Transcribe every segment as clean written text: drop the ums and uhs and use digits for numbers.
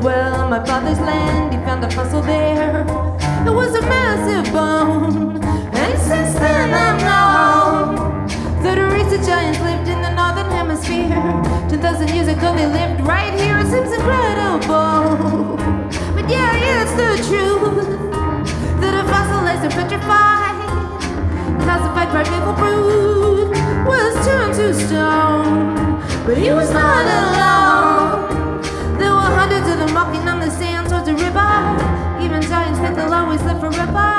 well, my father's land, he found a fossil there. It was a massive bone, and since then I've known that a race of giants lived in the northern hemisphere. 10,000 years ago they lived right here. It seems incredible, but yeah, it's the truth that a fossilized and petrified, calcified primeval brood was turned to stone. But he was not alone. There were hundreds of them walking on the sand towards the river. Even giants think they'll always live forever.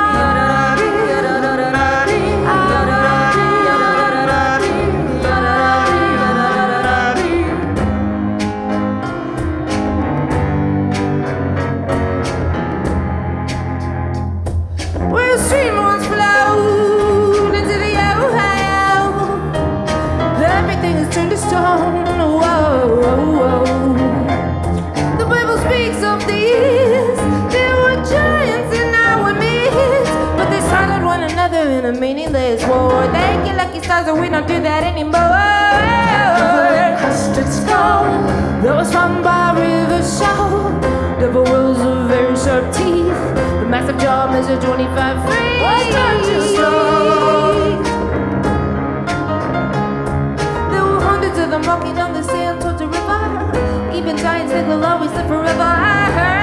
Where a stream once flowed into the Ohio, everything is turned to stone. Whoa, whoa, whoa. The Bible speaks of these. There were giants in our midst, but they slaughtered one another in a meaningless war. Thank you, lucky stars, that we don't do that anymore. Crusted skull that was found by a river shore. Double rows of very sharp teeth. The massive jaw measured 25 feet. Was turned to stone. There were hundreds of them walking on the sand towards the river. Even giants think they'll always live forever. I heard.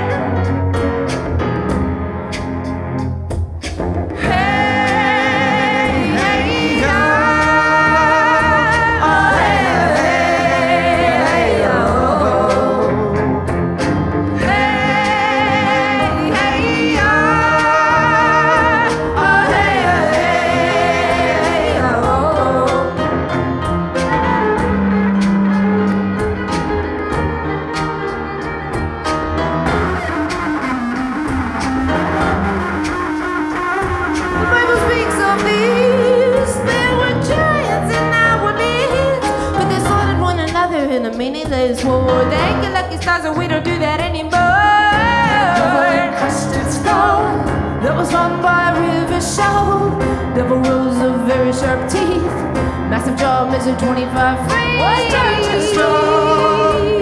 Meaningless war. Thank you, lucky stars, that we don't do that anymore. Crusted skull that was found by a river shore. Double rows of very sharp teeth. Massive jaw measured 25 feet. Was turned to stone.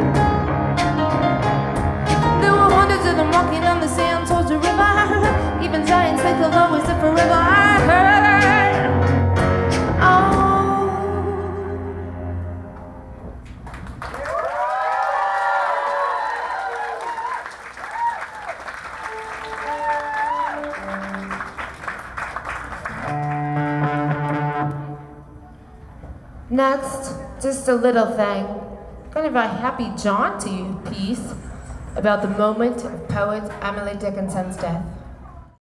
There were hundreds of them walking on the sand towards the river. Even giants think they'll always live forever. I heard. Oh. Next, just a little thing, kind of a happy jaunty piece about the moment of poet Emily Dickinson's death.